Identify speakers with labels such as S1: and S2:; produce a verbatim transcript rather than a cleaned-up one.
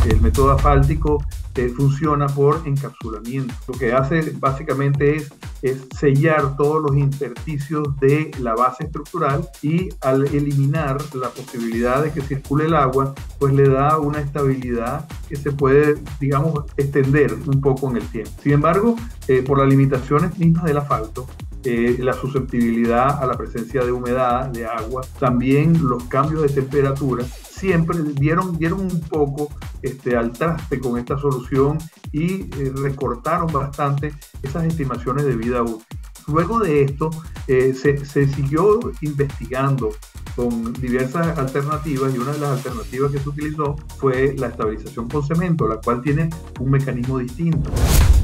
S1: El método asfáltico eh, funciona por encapsulamiento. Lo que hace básicamente es, es sellar todos los intersticios de la base estructural y al eliminar la posibilidad de que circule el agua, pues le da una estabilidad que se puede, digamos, extender un poco en el tiempo. Sin embargo, eh, por las limitaciones mismas del asfalto, Eh, la susceptibilidad a la presencia de humedad, de agua, también los cambios de temperatura, siempre dieron, dieron un poco este, al traste con esta solución y eh, recortaron bastante esas estimaciones de vida útil. Luego de esto, eh, se, se siguió investigando con diversas alternativas y una de las alternativas que se utilizó fue la estabilización con cemento, la cual tiene un mecanismo distinto.